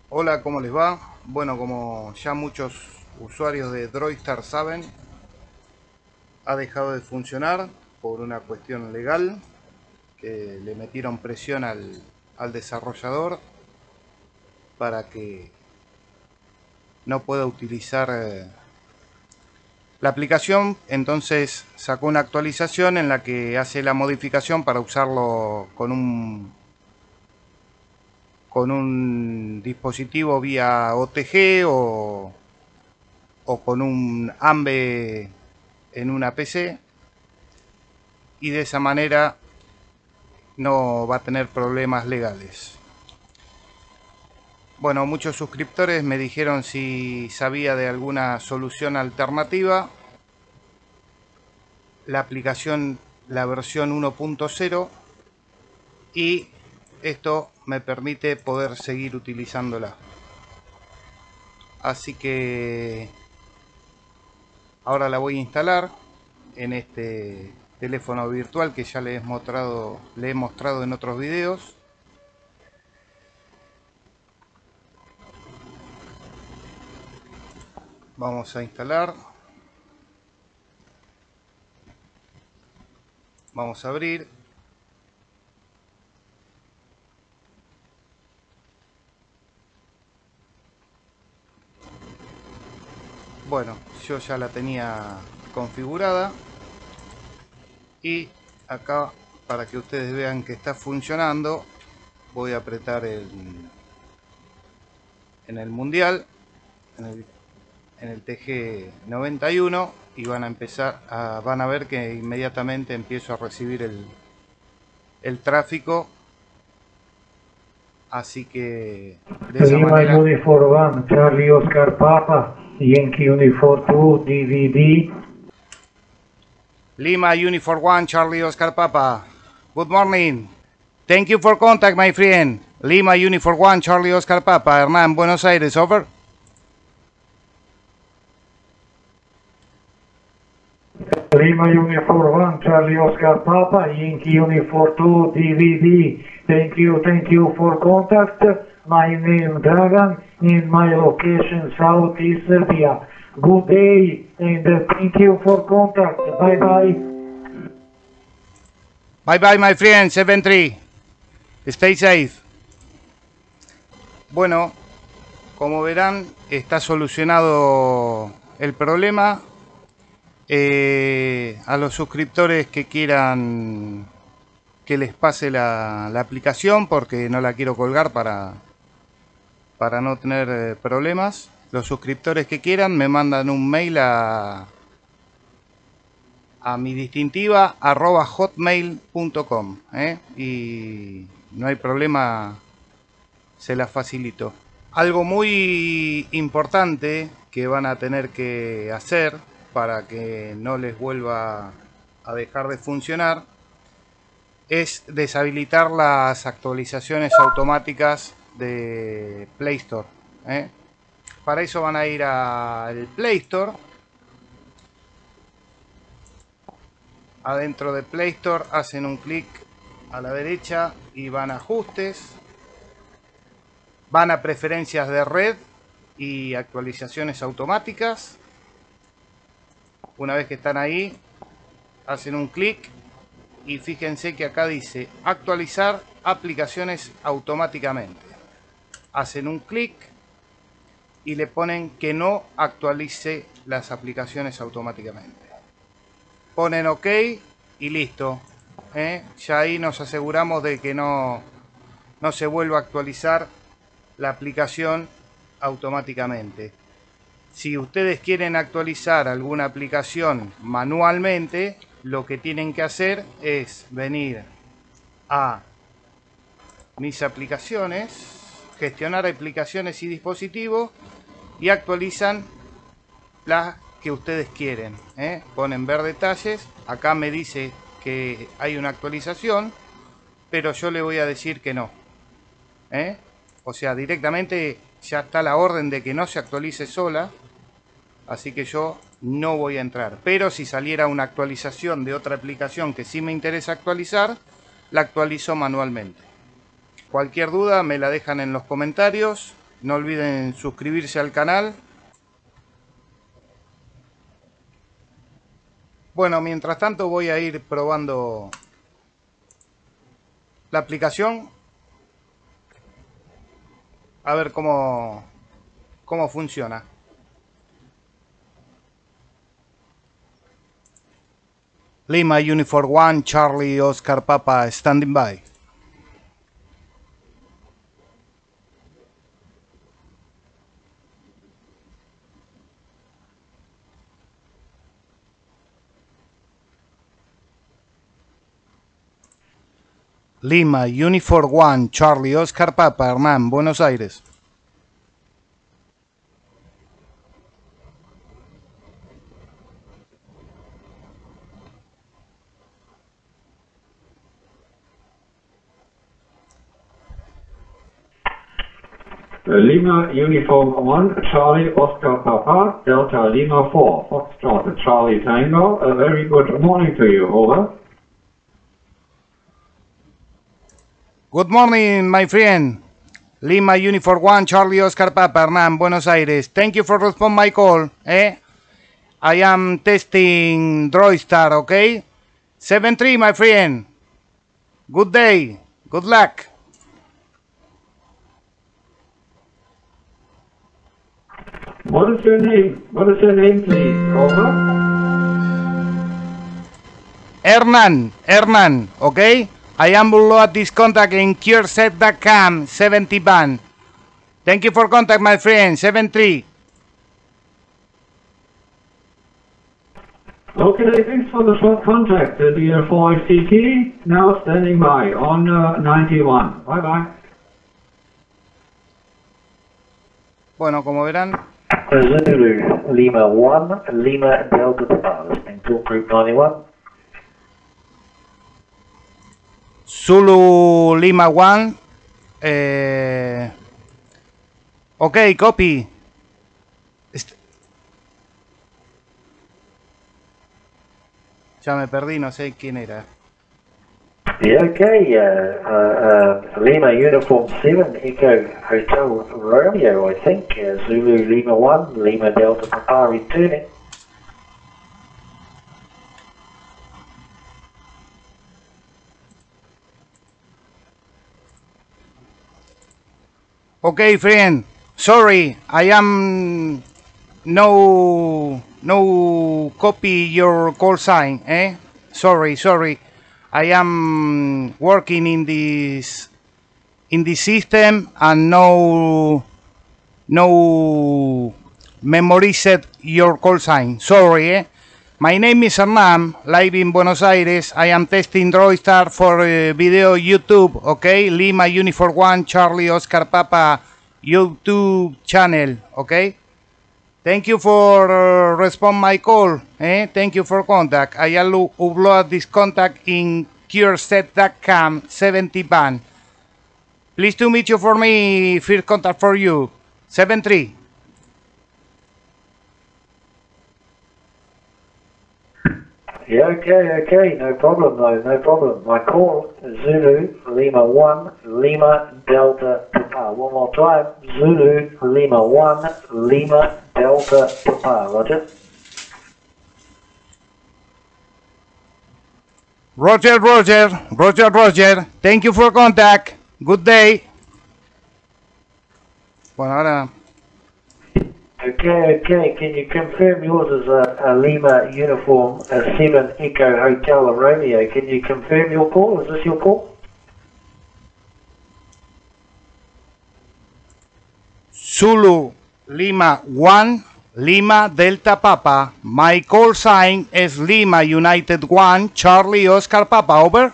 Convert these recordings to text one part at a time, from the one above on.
Hola, ¿cómo les va? Bueno, como ya muchos usuarios de Droidstar saben, ha dejado de funcionar por una cuestión legal que le metieron presión al desarrollador para que no pueda utilizar la aplicación. Entonces sacó una actualización en la que hace la modificación para usarlo con un dispositivo vía OTG o con un AMBE en una PC, y de esa manera no va a tener problemas legales. Bueno, muchos suscriptores me dijeron si sabía de alguna solución alternativa. La aplicación, la versión 1.0, y esto me permite poder seguir utilizándola. Así que ahora la voy a instalar en este teléfono virtual que ya le he mostrado en otros videos. Vamos a instalar, vamos a abrir. Bueno, yo ya la tenía configurada, y acá, para que ustedes vean que está funcionando, voy a apretar en el mundial, en el, en el TG91, y van a ver que inmediatamente empiezo a recibir el tráfico. Así que de esa Lima manera, Uniform 1, Charlie Oscar Papa, Yankee Uniform 2, DVD. Lima Uniform 1 Charlie Oscar Papa, good morning. Thank you for contact, my friend. Lima Uniform 1 Charlie Oscar Papa, Hernán, Buenos Aires, over. Lima Uniform 1, Charlie Oscar Papa, Yankee Uniform 2, DVD. Thank you for contact. My name Dragan, in my location Southeast Serbia. Good day and thank you for contact. Bye bye. Bye bye, my friend, 7-3. Stay safe. Bueno, como verán, está solucionado el problema. A los suscriptores que quieran que les pase la aplicación, porque no la quiero colgar para no tener problemas. Los suscriptores que quieran me mandan un mail a mi distintiva @hotmail.com, y no hay problema, se la facilito. Algo muy importante que van a tener que hacer para que no les vuelva a dejar de funcionar es deshabilitar las actualizaciones automáticas de Play Store. Para eso van a ir al Play Store. Adentro de Play Store hacen un clic a la derecha y van a ajustes, van a preferencias de red y actualizaciones automáticas. Una vez que están ahí, hacen un clic y fíjense que acá dice actualizar aplicaciones automáticamente. Hacen un clic y le ponen que no actualice las aplicaciones automáticamente. Ponen OK y listo. Ya ahí nos aseguramos de que no se vuelva a actualizar la aplicación automáticamente. Si ustedes quieren actualizar alguna aplicación manualmente, lo que tienen que hacer es venir a mis aplicaciones, gestionar aplicaciones y dispositivos, y actualizan las que ustedes quieren. Ponen ver detalles, acá me dice que hay una actualización, pero yo le voy a decir que no. O sea, directamente ya está la orden de que no se actualice sola, así que yo no voy a entrar. Pero si saliera una actualización de otra aplicación que sí me interesa actualizar, la actualizo manualmente. Cualquier duda me la dejan en los comentarios. No olviden suscribirse al canal. Bueno, mientras tanto voy a ir probando la aplicación. A ver cómo funciona. Lima Uniform 1, Charlie Oscar Papa, standing by. Lima Uniform 1, Charlie Oscar Papa, Hernán, Buenos Aires. Lima Uniform 1, Charlie Oscar Papa, Delta Lima 4, Foxtrot Charlie Tango. A very good morning to you, over. Good morning, my friend. Lima Uniform 1, Charlie Oscar Papa, Hernán, Buenos Aires. Thank you for responding my call. I am testing Droidstar, okay? 7-3, my friend. Good day. Good luck. What is your name? What is your name, please? Over. Hernan, okay? I am below at this contact in CureSet.com 70 band. Thank you for contact, my friend. 7-3. Okay, thanks for the short contact. The DR4CT now standing by on 91. Bye bye. Bueno, como verán, Zulu, Lima 1, Lima Delta Papa, listening to Group 91. Zulu Lima 1. Ok, copy. Ya me perdí, no sé quién era. Yeah, okay, Lima Uniform 7, Echo Hotel Romeo, I think. Zulu Lima 1, Lima Delta Papa returning. Okay, friend. Sorry, I am no copy your call sign, Sorry. I am working in this system and no memorized your call sign. Sorry, My name is Hernán, live in Buenos Aires. I am testing Droidstar for video YouTube, okay? Lima Uniform 1, Charlie Oscar Papa YouTube channel, okay? Thank you for respond my call, Thank you for contact. I will upload this contact in CureSet.com 70 band. Please to meet you for me, first contact for you, 7-3. Yeah, okay, no problem. My call, Zulu, Lima 1, Lima, Delta, Papa. One more time, Zulu, Lima 1, Lima, Delta, Papa. Roger? Roger. Thank you for contact. Good day. Bueno, ahora... Okay. Can you confirm yours is a Lima Uniform 7 Echo Hotel Romeo? Can you confirm your call? Is this your call? Zulu Lima 1, Lima Delta Papa. My call sign is Lima United 1, Charlie Oscar Papa. Over.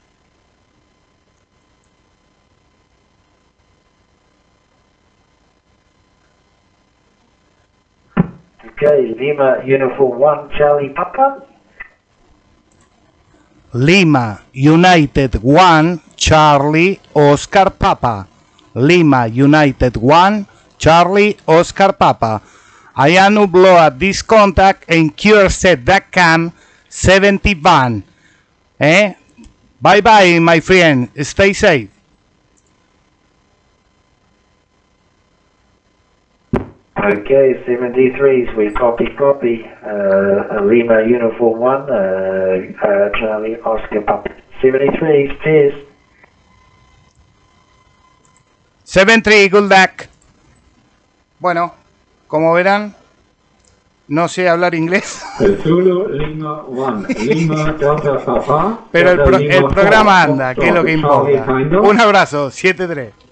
Okay, Lima Uniform 1, Charlie Papa. Lima United 1, Charlie Oscar Papa. Lima United 1, Charlie Oscar Papa. I am upload this contact in CureSet.com 70 band. Bye bye, my friend. Stay safe. Okay, 73s, we copy. Lima Uniform 1, Charlie Oscar Papa. 73s, cheers. 7-3, good luck. Bueno, como verán, no sé hablar inglés. Zulu Lima 1, Lima Delta Papa. Pero el Delta Lima programa 4, anda, que es lo que Charlie importa. Tango. Un abrazo, 7-3.